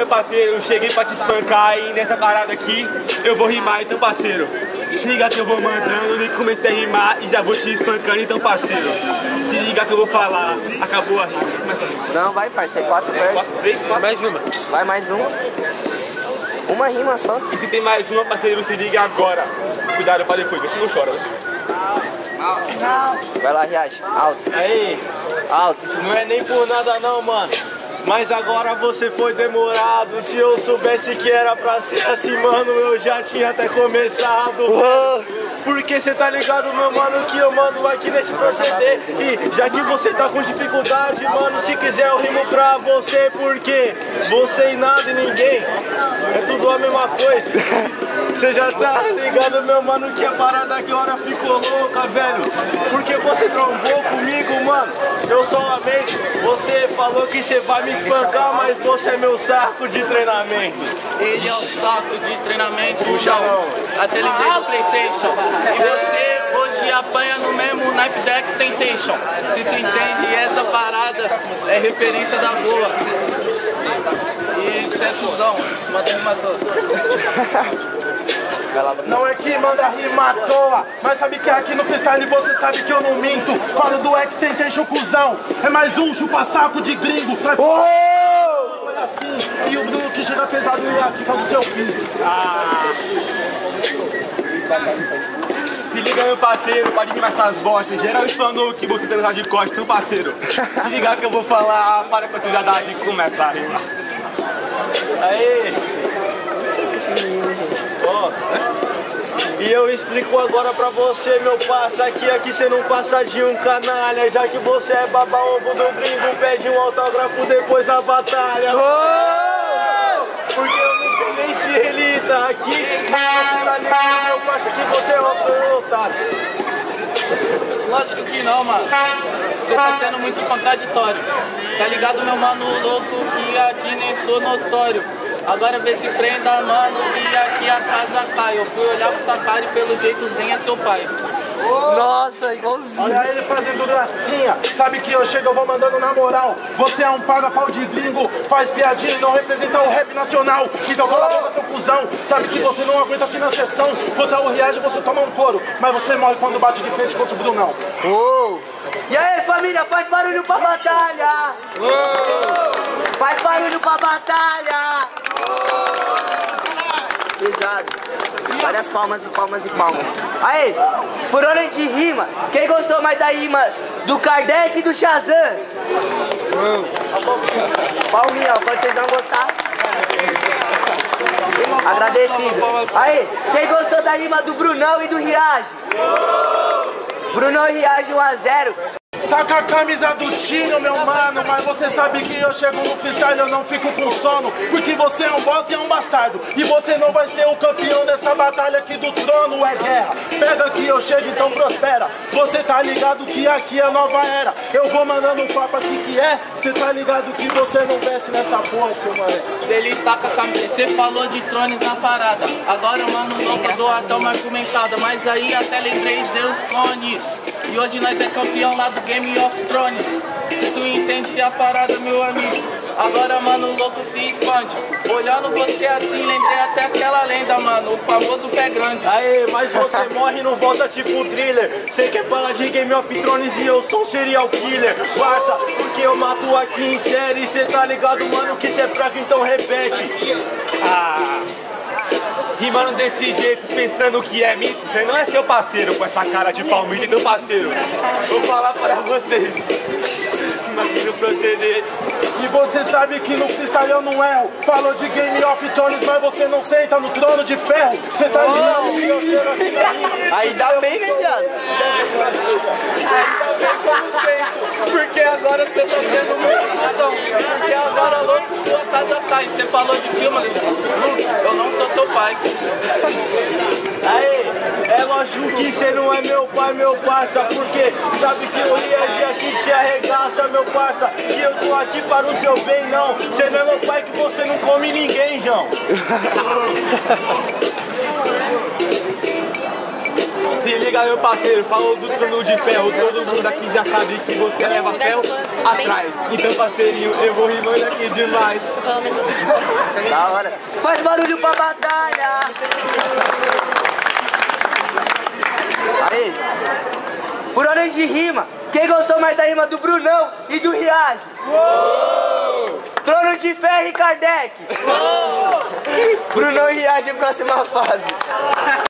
meu parceiro, cheguei pra te espancar e nessa parada aqui eu vou rimar, então parceiro. Se liga que eu vou mandando e comecei a rimar e já vou te espancando, então parceiro. Se liga que eu vou falar, acabou a rima. Não, vai parceiro, 4 versos. 3, 4, mais uma. Vai mais uma. Uma rima só. E se tem mais uma, parceiro, se liga agora. Cuidado pra depois, você não chora, né? Vai lá, reage. Alto. Aí, Alto. não é nem por nada não, mano. Mas agora você foi demorado. Se eu soubesse que era pra ser assim, mano, eu já tinha até começado. Porque cê tá ligado, meu mano, que eu mando aqui nesse proceder. E já que você tá com dificuldade, mano, se quiser eu rimo pra você. Porque você e nada e ninguém é tudo a mesma coisa. Você já tá ligado, meu mano, que a parada aqui hora ficou louca, velho. Porque você trombou comigo, mano. Eu só lamento. Você falou que você vai me espancar, mas você é meu saco de treinamento. Ele é o saco de treinamento, João. Até lembrei do PlayStation. E você hoje apanha no mesmo naipe da X-Tentation. Se tu entende, essa parada é referência da boa. E você é cuzão, manda rima tosca. Não é que manda rima à toa, mas sabe que aqui no freestyle você sabe que eu não minto. Falo do X-Tentation, cuzão. É mais um chupa-saco de gringo. Olha assim, e o Bruno que chega pesado e aqui faz o seu filho. Se liga, meu parceiro, pode rimar essas bostas. Geral espanou que você tem de costas, meu parceiro. Se liga que eu vou falar, para com a atividade e começa a rimar. Aí. E eu explico agora pra você, meu parça, que aqui cê não passa de um canalha. Já que você é baba-ovo do gringo, pede um autógrafo depois da batalha. Porque eu não sei nem se ele tá aqui, mas você tá ligado, meu parça, que você é um otário. Lógico que não, mano. Você tá sendo muito contraditório. Tá ligado, meu mano louco, que aqui nem sou notório. Agora vê se prenda, mano, e aqui a casa cai. Eu fui olhar pro Sakari, pelo jeito Zen é seu pai. Nossa, igualzinho. Olha ele fazendo gracinha. Sabe que eu chego, eu vou mandando na moral. Você é um paga-pau de gringo, faz piadinha e não representa o rap nacional. Então cala a boca, seu cuzão. Sabe que você não aguenta aqui na sessão. Contra o Reage você toma um couro, mas você morre quando bate de frente contra o Brunão. E aí, família, faz barulho pra batalha! Faz barulho pra batalha! Pesado. Várias palmas e palmas e palmas. Aí, por ordem de rima, quem gostou mais da rima do Kardec e do Shazam? Palminha, ó, quando vocês não gostar. Agradecido. Aí, quem gostou da rima do Brunão e do Riage? Brunão e Riage 1 a 0. Tá com a camisa do Tinho, meu mano, mas você sabe que eu chego no freestyle, eu não fico com sono. Porque você é um boss e é um bastardo. E você não vai ser o campeão dessa batalha aqui do trono, é guerra. Pega que eu chego, então prospera. Você tá ligado que aqui é nova era. Eu vou mandando um papo aqui que é. Você tá ligado que você não desce nessa porra, seu mané. Ele tá com a camisa, você falou de trones na parada. Agora, mano, louco, dou até uma argumentada. Mas aí até lembrei Deus clones. E hoje nós é campeão lá do Game of Thrones. Se tu entende a parada, meu amigo. Agora, mano, louco se expande. Olhando você assim, lembrei até aquela lenda, mano. O famoso pé grande. Aê, mas você morre e não volta tipo thriller. Cê quer falar de Game of Thrones e eu sou um serial killer. Parça, porque eu mato aqui em série. Cê tá ligado, mano, que cê é fraco, então repete. Rimando desse jeito, pensando que é mito, você não é seu parceiro com essa cara de palmito, meu parceiro. Vou falar para vocês, mas no proceder. E você sabe que no freestyle eu não erro. Falou de Game of Thrones, mas você não senta no trono de ferro. Você tá ligado que eu chego aqui na rima. Ainda bem, né, viado? Ainda bem que eu não sei. Porque agora você tá sendo muito cuzão. Porque agora, louco, sua casa cai. Você falou de filme, eu não sou seu pai. Aí, é lógico que você não é meu pai, meu parça. Porque sabe que eu ia aqui te arregaça, meu parça. Que eu tô aqui para o seu bem, não. Você não é meu pai que você não come ninguém, João. Se liga, meu parceiro, falou do trono de ferro. Todo mundo aqui já sabe que você leva ferro atrás. Então, parceirinho, eu vou rimando aqui demais. Da hora. Faz barulho pra batalha. Aí, por ordem de rima, quem gostou mais da rima do Brunão e do Riage? Trono de Ferro e Kardec. Brunão e Riage, próxima fase.